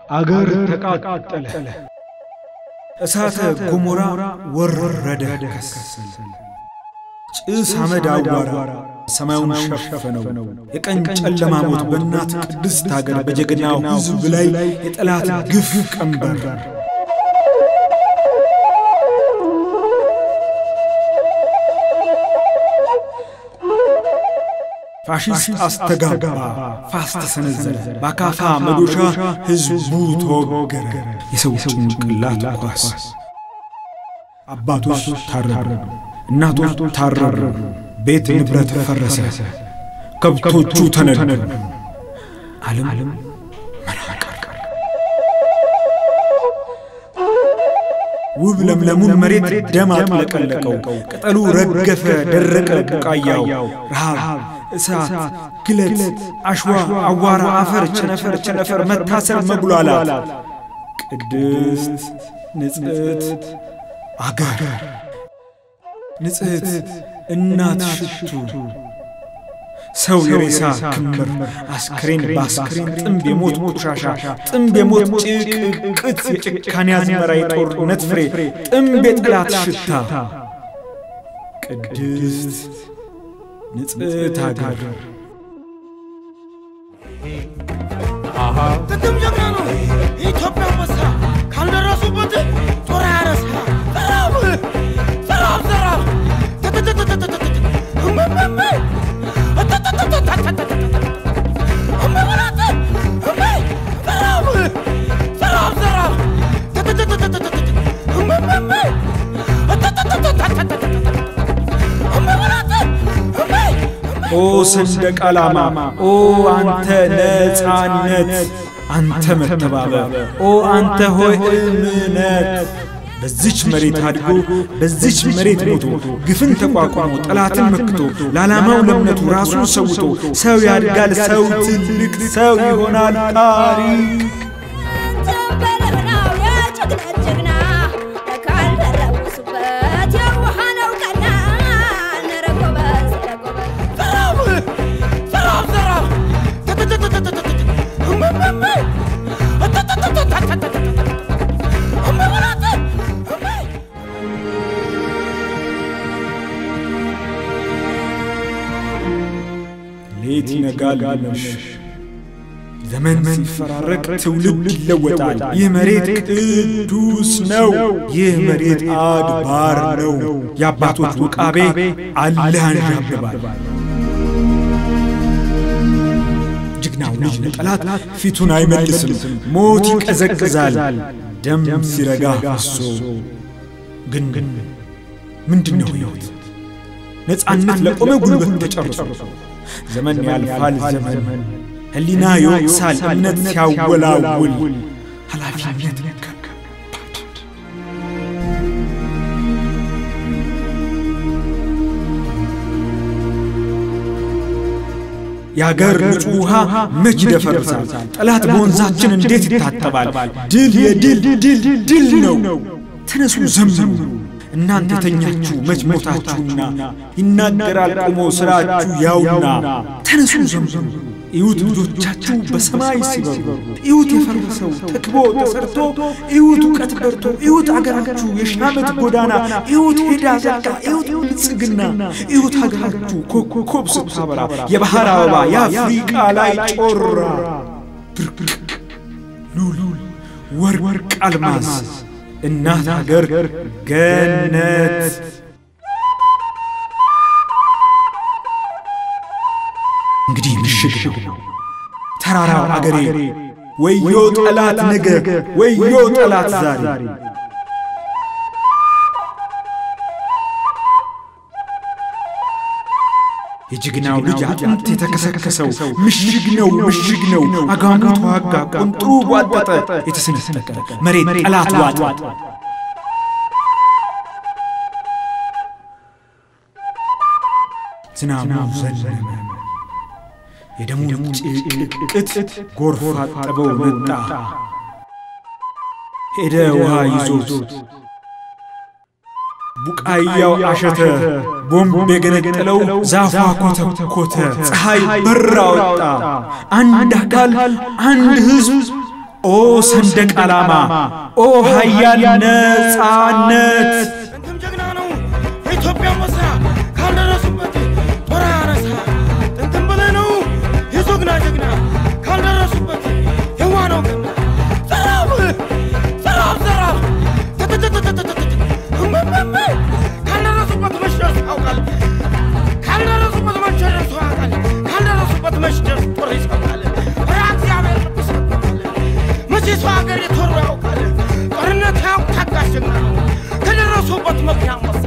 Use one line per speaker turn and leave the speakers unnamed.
አገር ተቃጠለ እሳተ ገሞራ ወረደ ከሰል ጭስ አመድ አዋራ ሰማዩን ሸፈነው የቀን ጨለማ ሞት በእናት ቅድስት ሀገር በጀግናው ሕዝብ ላይ የጠላት ግፍ ቀንበር ፋሺስት አስተጋባ ፋስት ተሰነዘረ ባካፋ መዶሻ ሕዝቡ ተወገረ የሰው ጭንቅላት ኳስ አባቶች ታረዱ እናቶች ታረዱ ቤት ንብረት ፈረሰ ከብቶቹ ተነደዱ ዓለም መራቀር ውብ ለምለሙን መሬት ደም አጥለቀለቀው ቅጠሉ ረገፈ ደረቀ ቡቃያው ረሃብ እሳት ግለት አሽዋ አዋራ አፈር ቸነፈር መታሰር መጉላላት ቅድስት ንጽሕት አገር ንጽሕት እናት ሽቱ ሰው የሬሳ ክምር አስክሬን ባስክሬን ጥምብ የሞት ቆሻሻ ጥምብ የሞት ጭቅቅት የጭካኔ አዝመራ የጦርነት ፍሬ ጥምብ የጠላት ሽታ ቅድስት ንጽሕት አገር
ቅድም ጀግና ነው ኢትዮጵያ መሳ ካልደረሱበት ጦር ያረሳ ሰራም
ኦ ሰንደቅ ዓላማ ኦ አንተ ነፃነት አንተ መተባበር ኦ አንተ ሆይ እምነት በዚች መሬት አድጎ በዚች መሬት ሞቶ ግፍን ተቋቁሞ ጠላትን መክቶ ለዓላማው ለእምነቱ ራሱን ሰውቶ ሰው ያድጋል ሰው ትልቅ ሰው ይሆናል ታሪክ ሌት ይነጋል ይመሽ ዘመን ሲፈራረቅ ትውልድ ይለወጣል ይህ መሬት ቅዱስ ነው ይህ መሬት አድባር ነው የአባቶች ውቃቤ አላህ ያንዣብባል ጀግናው ልጅ ለጠላት ፊቱን አይመልስም ሞት ይቀዘቅዛል ደም ሲረጋ ፈሶ ግን ምንድነው ሕይወት ነፃነት ለቆመ ጉልበት ተጨርሶ ዘመን ያልፋል ዘመን ህሊና ይወቅሳል እምነት ሲያወላውል ኃላፊነት ከባድ የአገር ንጹህ ውሃ መች ይደፈርሳል ጠላት በወንዛችን እንዴት ይታጠባል ድል የድል ነው ተነሱ ዘምሩ እናንተ ተኛችሁ መች ሞታችሁና ይናገራል ቆሞ ስራችሁ ያውና ተነሱ ዘምሩ እዩት ልጆቻችሁ በሰማይ ሲበሩ እዩት የፈረሰው ተክቦ ተሰርቶ እዩት ቀጥበርቶ እዩት አገራችሁ የሻመት ጎዳና እዩት ሄዳ ዘልቃ እዩት ጽግና እዩት አገራችሁ ኮከብ ስታበራ የባህር አበባ የአፍሪካ ላይ ጮራ ብርቅ ሉል ወርቅ አልማዝ እናት አገር ገነት እንግዲህ ምሽግ ነው ተራራው አገሬ ወዮ ጠላት ነገ ወዮ ጠላት ዛሬ የጀግናው ልጅ አጥንት የተከሰከሰው ምሽግ ነው አጋንንት ዋጋ ቁንጥሩ ዋጠጠ የተሰነጠቀ መሬት ጠላት ዋጥ ዝናቡ ዘነበ የደሙን ጭቅቅት ጎርፍ አጠበው መጣ ሄደ ውሃ ይዞት ቡቃያው አሸተ ቦምብ የገነጠለው ዛፏ ኮተኮተ ፀሐይ በራ ወጣ አንድ አካል አንድ ሕዝብ ኦ ሰንደቅ ዓላማ ኦ ኃያል ነፃነት
እንተም ጀግና ነው የኢትዮጵያ አንበሳ ካልደረሱበት ጦር አነሳ እንተም በላይ ነው የዞግና ጀግና ካልደረሱበት የዋናው ገና ዘራፍ ካልደረሱበት መሽደርስ ያውቃል ካልደረሱበት መሽደርስ ያውቃል ካልደረሱበት መሽደርስ ጦር ይሰብቃል እግዚአብሔር ቅዱስ መቼስ ሀገር የተወሩ ያውቃል ጦርነት ያውቅ ታጋሽ ጀግና ነው ከደረሱበት መኪና